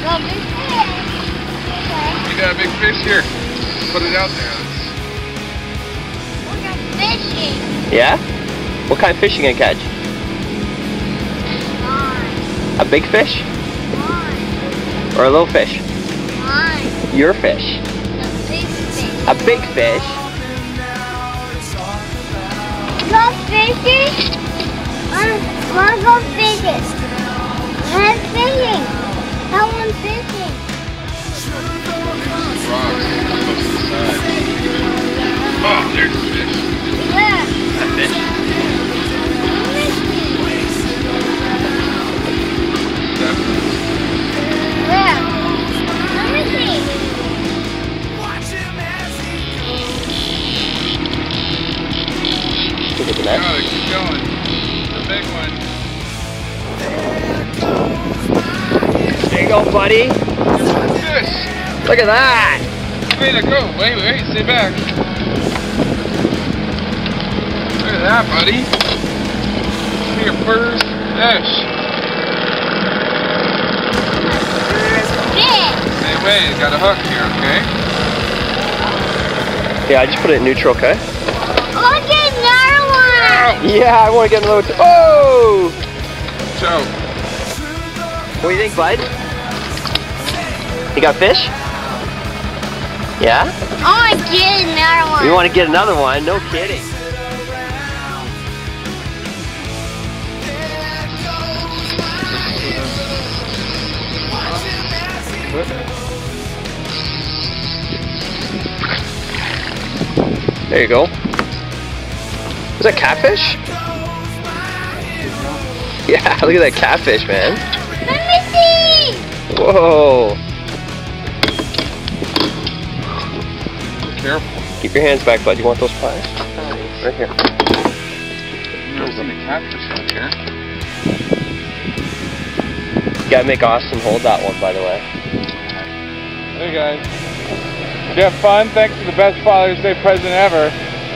Go big fish. Okay. You got a big fish here. Put it out there. We're going fishing. Yeah? What kind of fish you gonna catch? Mine. A big fish? Mine. Or a little fish? Mine. Your fish. The big fish. A big fish? Go fishing? Wanna go fishing? I'm fishing. Someone's fishing. Rocks. Close to the side. Oh, there's a fish. Where? A fish? Where? Let me see. Look at the net. Got it, keep going. The big one. There you go, buddy. Fish! Look at that. Way to go. Wait, stay back. Look at that, buddy. Your first fish. Fish. Hey, wait, got a hook here, okay? Yeah, I just put it in neutral, okay? Look at another one. Yeah, I want to get another. Oh! So, What do you think, bud? You got fish? Yeah? I want to get another one. You want to get another one? No kidding. There you go. Is that catfish? Yeah, look at that catfish, man. Let me see. Whoa. careful. Keep your hands back, bud. You want those pliers? Right here. There's some catfish out here. You gotta make Austin hold that one, by the way. Hey guys. Did you have fun? Thanks for the best Father's Day present ever.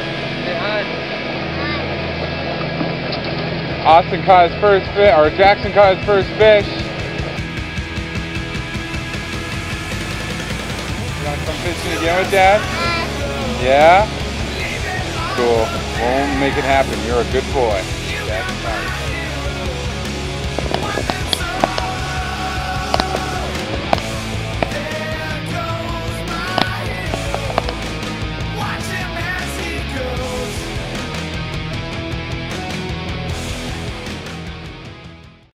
Austin caught his first fish, or Jackson caught his first fish. You want to come fishing again with Dad? Yeah? Cool. We'll make it happen. You're a good boy. Dad's proud.